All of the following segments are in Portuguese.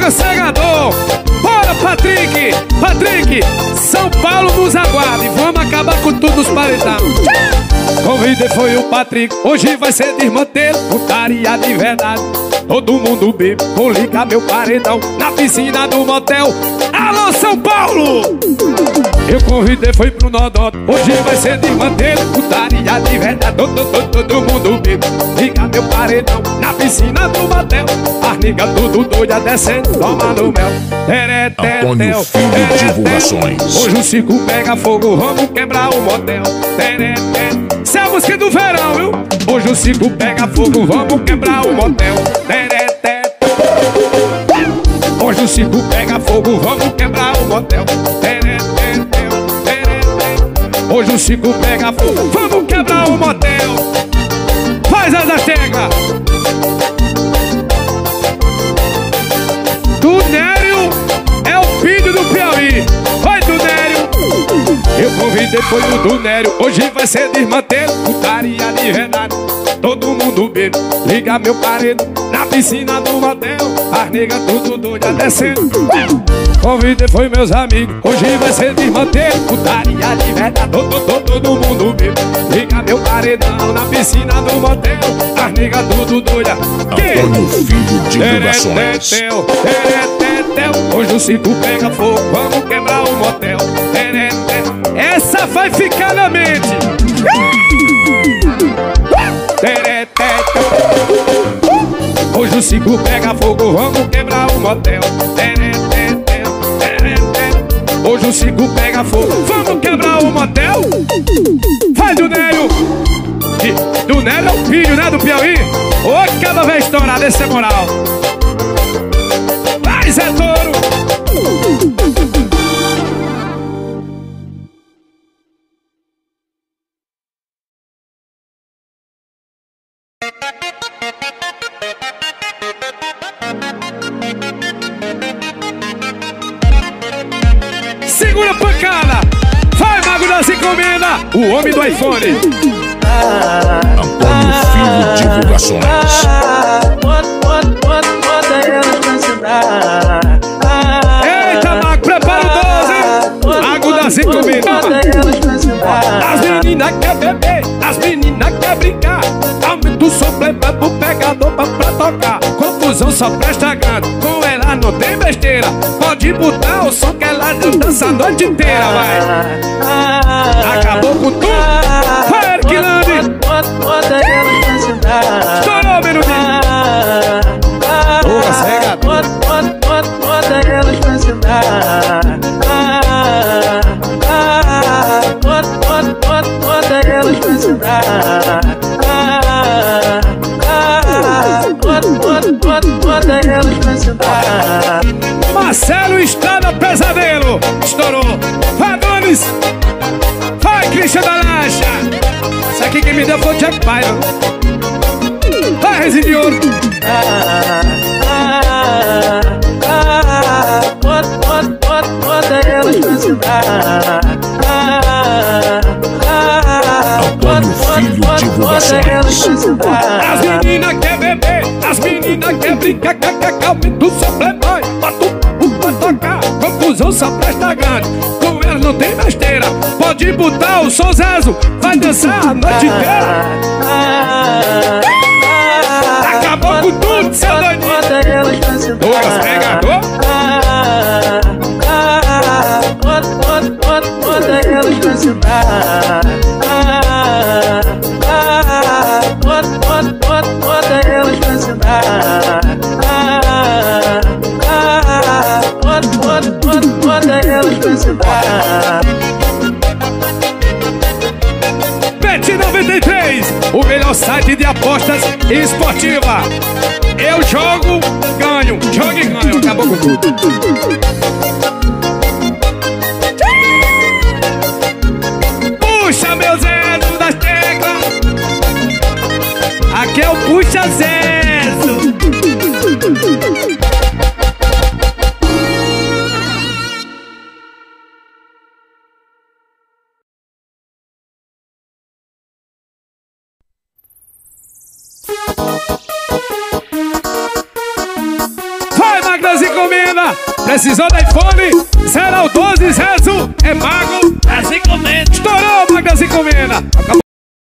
Segador. Bora, Patrick! Patrick, São Paulo nos aguarda e vamos acabar com tudo nos paredão. Convidei foi o Patrick, hoje vai ser desmantelo, putaria de verdade. Todo mundo bebe, vou ligar meu paredão na piscina do motel. Alô, São Paulo! Eu convidei foi pro Nodó, hoje vai ser desmantelo, putaria de verdade. Todo mundo bebe, liga meu paredão na piscina do motel. As niggas tudo doida descendo, tomando mel. Antônio Filho Divulgações. Hoje o circo pega fogo, vamos quebrar o motel. Essa é a música do verão, viu? Hoje o circo pega fogo, vamos quebrar o motel. Hoje o circo pega fogo, vamos quebrar o motel. Hoje o circo pega fogo, vamos quebrar o motel. Faz as astecas. Tunério é o filho do Piauí. Oi, Tunério. Eu convidei foi o Tunério, hoje vai ser desmantelo, putaria de verdade. Todo mundo bebe, liga meu paredão na piscina do motel. As niggas tudo doida descendo. Convidei foi meus amigos, hoje vai ser desmantelo, putaria de verdade. Todo mundo bebe, liga meu paredão na piscina do motel. As niggas tudo doida. Antônio Filho Divulgações. Hoje o circo pega fogo, vamos quebrar o motel. Essa vai ficar na mente. Hoje o circo pega fogo, vamos quebrar o motel. Hoje o circo pega fogo, vamos quebrar o motel. Vai, Dunério. Dunério é o filho, né, do Piauí. Ô, cada vez estourado, esse é moral. Vai, Zé Toro. Segura a pancada. Vai, Mago das Encomendas, o homem do iPhone. Antônio Filho Divulgações. Eita, Mago, prepara o 12. Mago das Encomendas. As meninas quer beber, as meninas quer brincar. Aumenta o som, leva pro pegador pra tocar. Confusão só presta ganho, com ela não tem besteira. Pode botar o som que ela dança a noite inteira, vai. Acabou com tudo. Vai, Erquilande. Estourou, menudinho. Boa, cega. Bota elas pra sentar. Bota elas pra sentar. Bota elas pra sentar. Marcelo Estrada Pesadelo. Estourou. Vai, Donis. Vai, Christian da Lancha. Isso aqui quem me deu foi o Jack Pyro. Vai, Resin de Ouro. Bota elas pra sentar. Antônio Filho Divulgações. As meninas quer beber, as meninas quer brincar. Aumenta o som, playboy. Bota o pra tocar. Confusão só presta ganho, com elas não tem besteira. Pode botar o som, Zezo. Vai dançar a noite inteira. Acabou com tudo, seu doidinho. Bota elas pra sentar. Douglas Pegador. Bota elas pra sentar. Bota elas pra sentar. Bota elas pra sentar. Bet93, o melhor site de apostas esportiva. Eu jogo, ganho. Jogo e ganho. Acabou com tudo. Puxa, meu Zezo das teclas. Aqui é o Puxa Zezo. Vai, Magdas e Comida. Precisou da iPhone? Será o 12, Zezo? É mago das encomendas. Estourou, mago das encomendas. Acabou.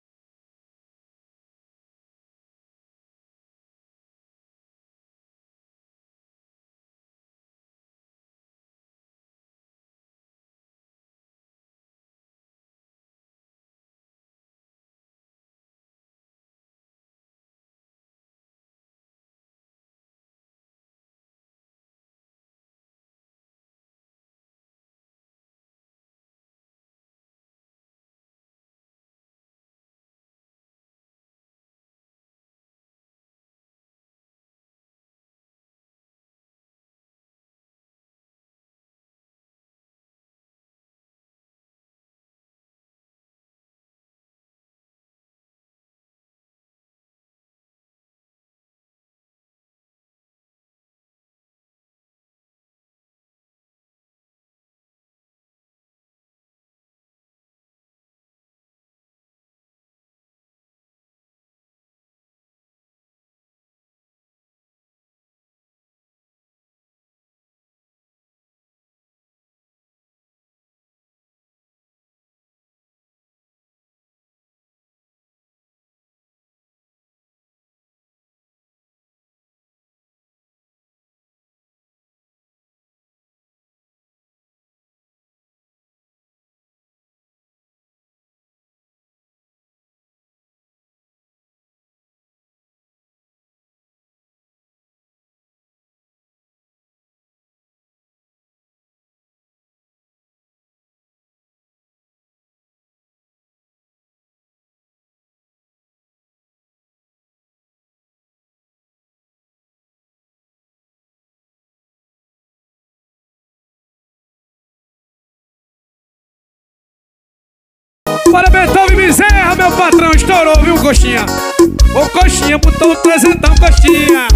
Bora, Beethoven Bezerra, meu patrão, estourou, viu, coxinha? Ô, coxinha, botou o trezentão, coxinha.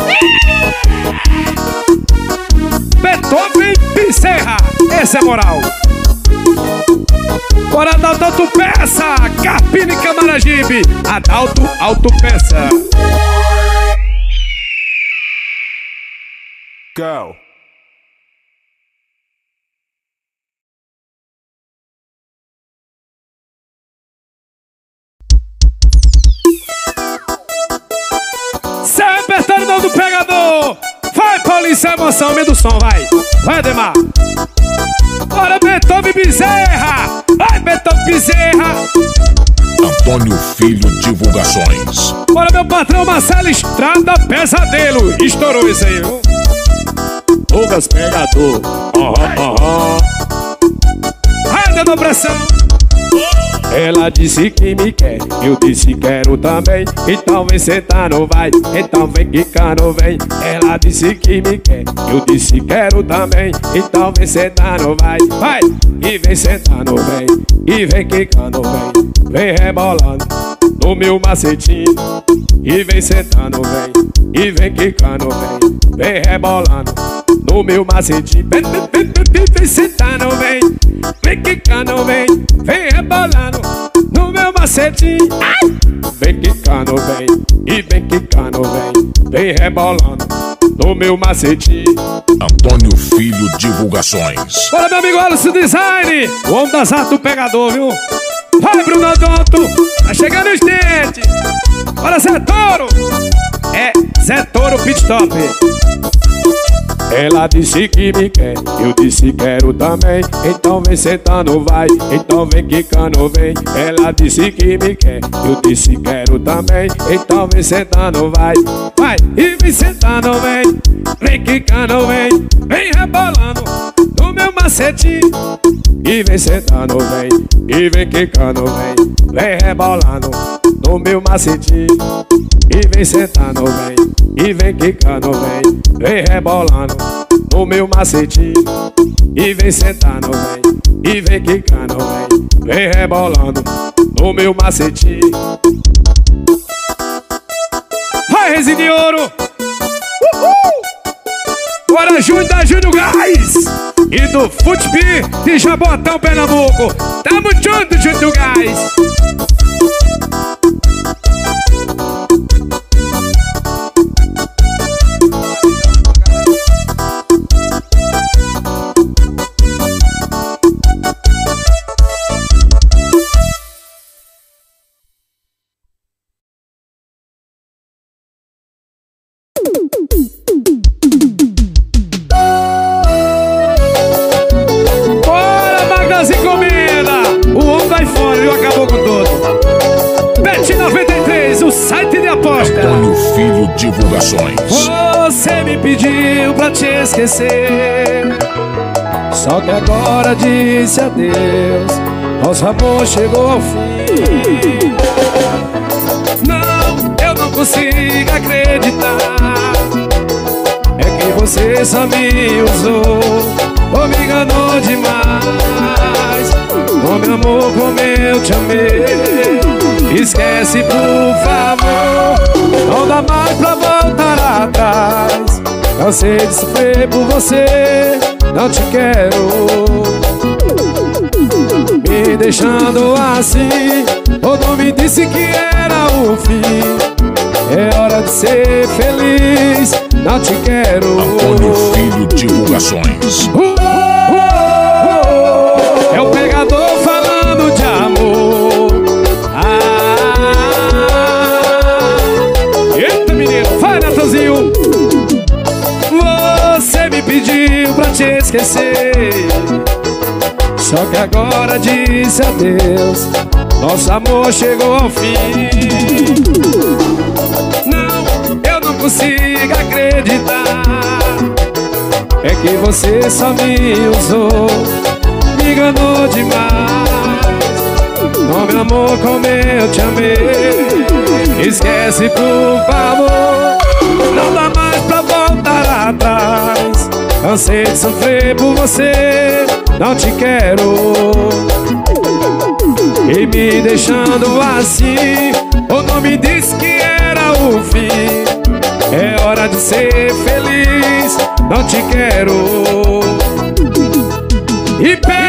Beethoven Bezerra, esse é moral. Bora, Adalto Autopeça, Carpina e Camaragibe, Adalto Autopeça. Go. Sai apertando o mão do pegador. Vai, Paulinho, sem emoção, meio do som, vai. Vai, Ademar. Bora, Beethoven Bezerra. Vai, Beethoven Bezerra. Antônio Filho Divulgações. Bora, meu patrão Marcelo Estrada Pesadelo. Estourou isso aí, viu? Lucas Pegador. Vai, dando pressão. Ela disse que me quer, eu disse quero também. Então vem sentar, não vai, então vem quicar, não vem. Ela disse que me quer, eu disse quero também. Então vem sentar, não vai, vai. E vem sentar, não vem, e vem quicar, não vem. Vem rebolando no meu macetinho. E vem sentar, não vem, e vem quicar, não vem. Vem rebolando no meu macetinho. Vem sentar, não vem, vem quicar, não vem. Vem rebolando no meu macetinho. Vem quicando, vem, e vem quicando, vem. Vem rebolando no meu macetinho. Antônio Filho Divulgações. Bora, meu amigo Alisson Design, o homem das artes do pegador, viu? Vai, Bruno Adonto, tá chegando os dentes. Bora, Zé Toro. É Zé Toro Pit Stop. Ela disse que me quer, eu disse quero também. Então vem sentando, vai, então vem quicando, vem. Ela disse que me quer, eu disse quero também. Então vem sentando, vai, vai. E vem sentando, vem, vem quicando, vem. Vem rebolando no meu macetinho. E vem sentando, vem, e vem quicando, vem. Vem rebolando no meu macetinho. E vem sentando, vem, e vem quicando, vem. Vem rebolando no meu macetinho. E vem sentando, vem, e vem quicando, vem. Vem rebolando no meu macetinho. Vai, Rezinho de Ouro. Bora, Júnior da Júnior Gás e do Futpi de Jabotão, Pernambuco. Tamo junto, Júnior Gás. Divulgações. Você me pediu pra te esquecer, só que agora disse adeus. Nosso amor chegou ao fim. Não, eu não consigo acreditar. É que você só me usou ou me enganou demais. Oh, meu amor, como eu te amei. Esquece, por favor. Não dá mais pra voltar atrás. Cansei de sofrer por você. Não te quero. Me deixando assim. Todo me disse que era o fim. É hora de ser feliz. Não te quero. Antônio Filho Divulgações. É o pegador falando de amor. Eita, menino, vai, Natanzinho. Você me pediu pra te esquecer, só que agora disse adeus. Nosso amor chegou ao fim. Não, eu não consigo acreditar. É que você só me usou, me enganou demais. Oh, meu amor, como eu te amei. Esquece, por favor. Não dá mais pra voltar atrás. Cansei de sofrer por você. Não te quero. E me deixando assim. O nome disse que era o fim. É hora de ser feliz. Não te quero. E